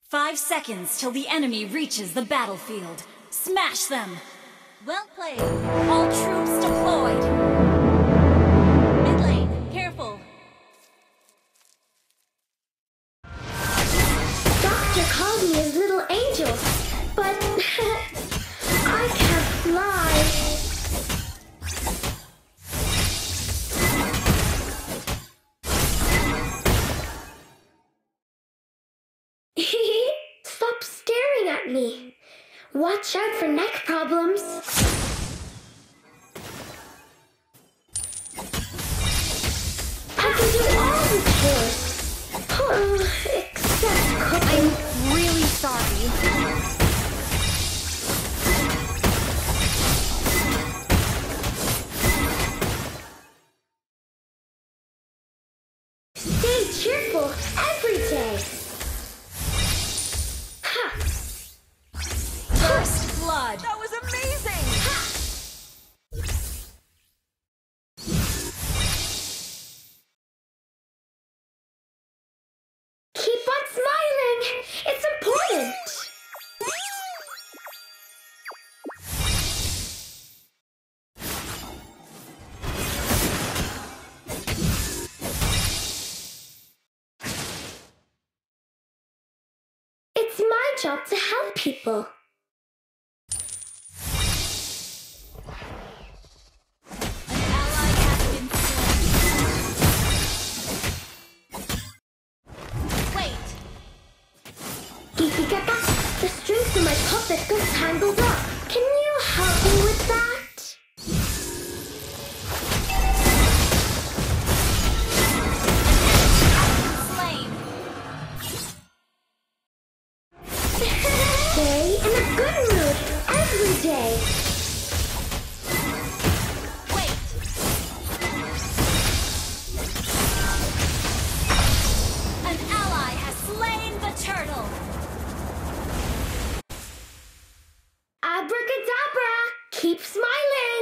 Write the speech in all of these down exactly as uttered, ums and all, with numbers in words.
Five seconds till the enemy reaches the battlefield. Smash them! Well played. All troops deployed. Mid lane, careful. Doctor called me his little angel, but I can't fly. Stop staring at me. Watch out for neck problems. I can do all the chores. Oh, except cooking. I'm really sorry. Stay cheerful every day. Ha! First blood. That was amazing! Keep on smiling. It's important. It's my job to help people. The strings of my puppet got tangled up. Can you help me with that? Slain. Stay in a good mood every day. Wait. An ally has slain the turtle. Abracadabra! Keep smiling!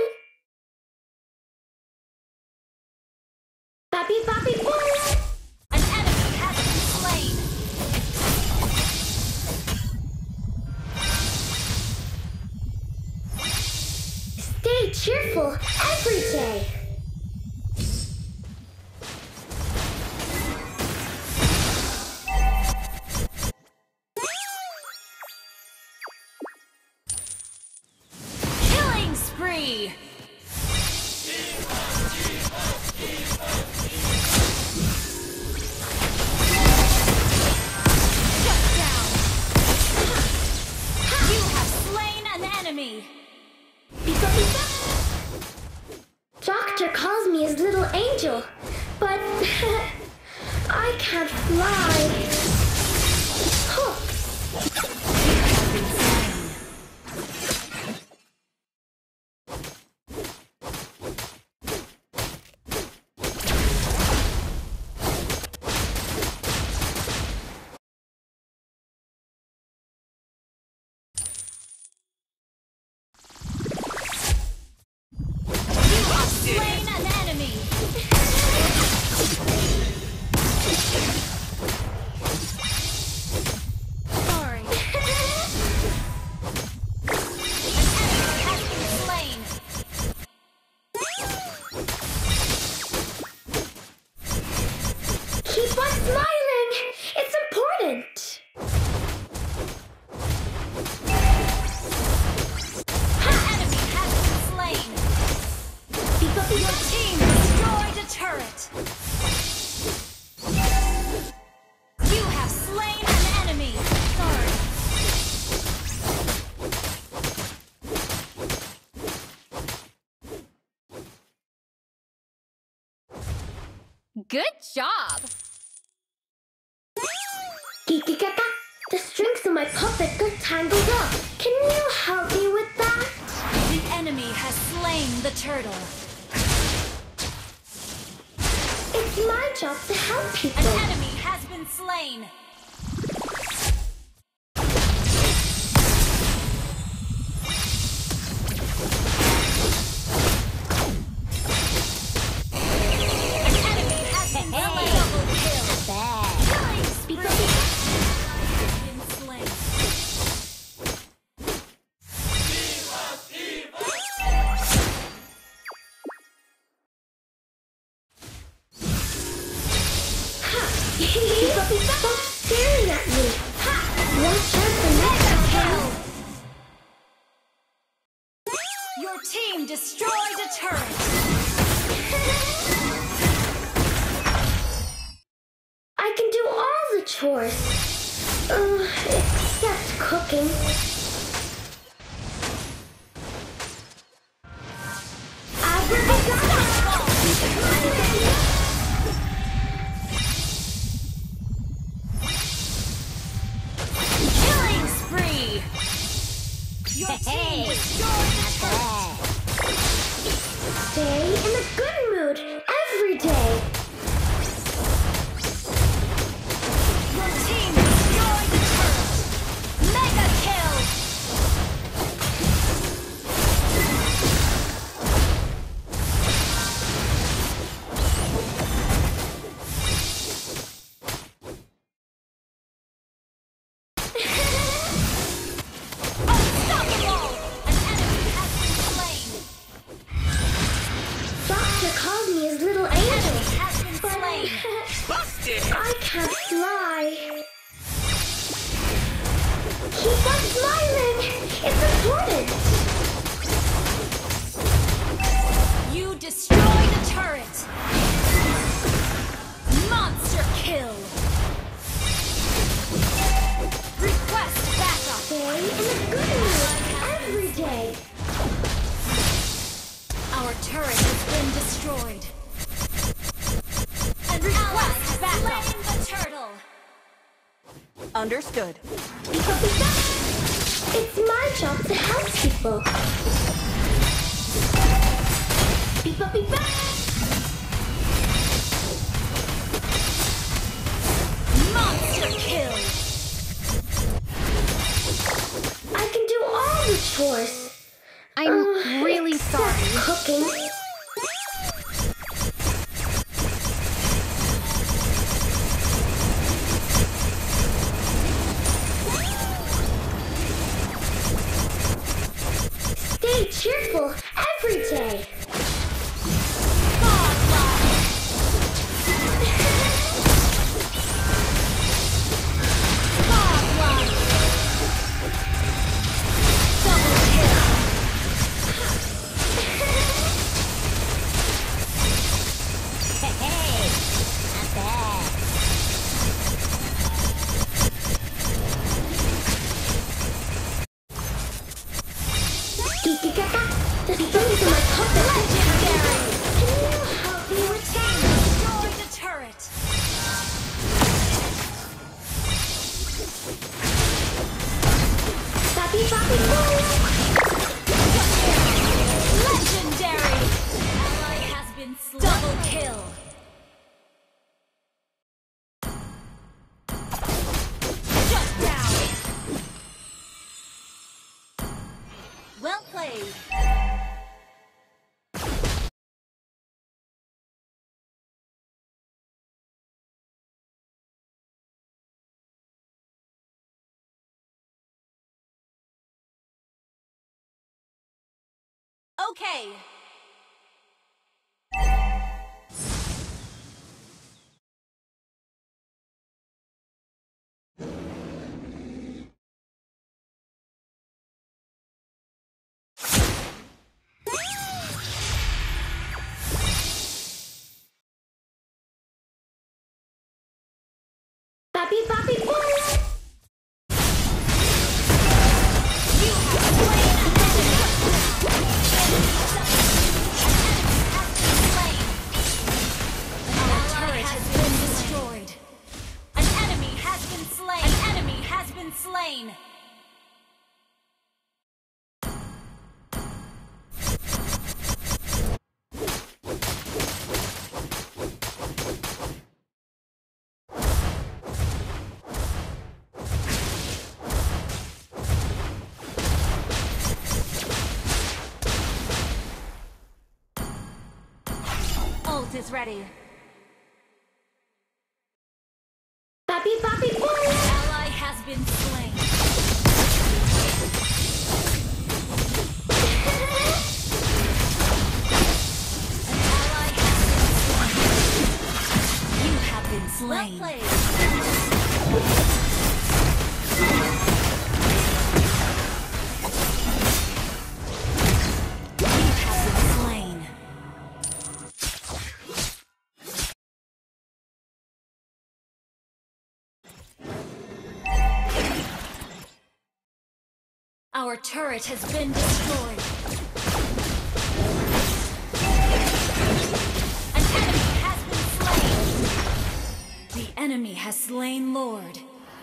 Bappy bappy boom! An enemy has been slain. Stay cheerful every day. Killing spree. Shut down. You have slain an enemy. Pika pika! Doctor calls me his little angel, but I can't fly. Huh. Slain an enemy. Sorry. An enemy has been slain. Keep on smiling. It's important. An enemy has been slain. Pika Your pika! team destroyed a turret. You have slain an enemy. Sorry. Good job. Kikikaka! The strings of my puppet got tangled up. Can you help me with that? The enemy has slain the turtle. It's my job to help An people. enemy has been slain. An enemy has been slain. Double kill. Bad. Killing spree. destroyed a turret! I can do all the chores. Uh, except cooking. Killing spree! Your team destroyed the turret! Stay in a good mood every day. Your team destroyed the turret! Mega kill! Unstoppable! An enemy has been slain! Doctor called me his little angel, Has been but slain! Busted! I can't fly. Keep on smiling. It's important. You destroyed a turret! Monster kill! Request backup! Stay in a good mood every day. Our turret has been destroyed. And request backup! Slain the turtle! Understood. It's my job to help people. Beep, beep, beep. Monster kill! I can do all the chores. I'm Uh, really except sorry. cooking. Stay cheerful every day. Godlike! Godlike! Double kill! Hey, not bad. Kiki-kaka, the stones in my puppet. Legendary! Can you help me with Team destroyed the turret! Papi, papi, boom! Legendary! Ally has been slain. Double kill! Shut down! Well played! Okay! Papi, papi, boom! You have slain an enemy! An enemy has been slain! Our turret has been destroyed! An enemy has been slain! An enemy has been slain! Ult is ready. Papi, papi, boom! Ally has been slain. An ally has been slain. You have been slain. Well played. You have Our turret has been destroyed. An enemy has been slain. The enemy has slain Lord.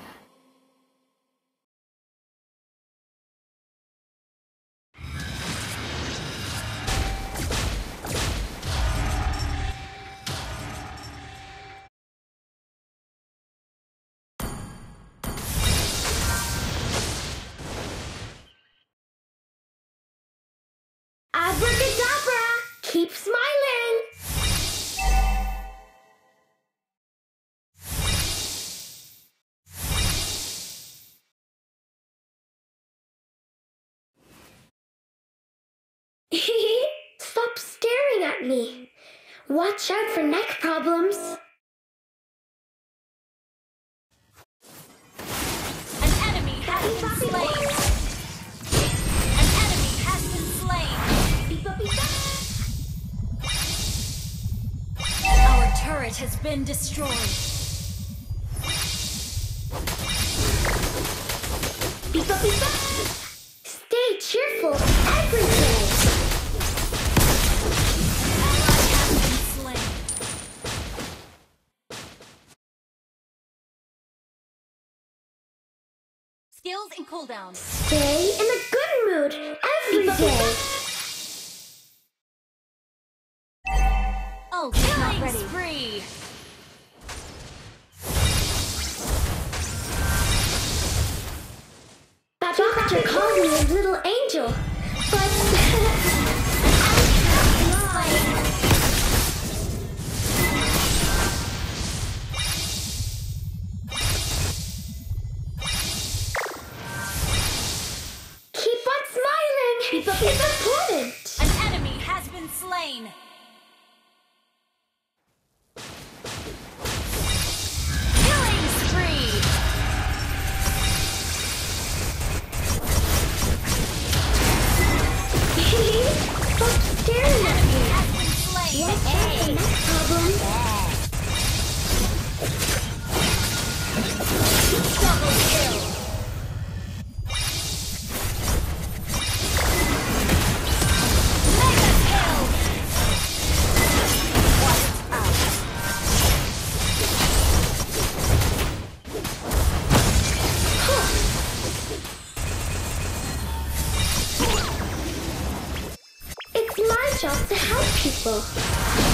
Abracadabra! Keep smiling! Stop staring at me. Watch out for neck problems. An enemy has been slain. An enemy has been slain. Our turret has been destroyed. Beep-a, beep-a. Stay cheerful every day. Ally has been slain. Skills and cooldown. Stay in a good mood every day. Oh, killing ready. Spree. That doctor called me a little angel, but I can't fly. Keep on smiling. It's important. An enemy has been slain. Killing spree. Stop staring at me. Has been slain. Watch out for neck problems. Double kill. Mega kill. Wiped out. It's my job to help people.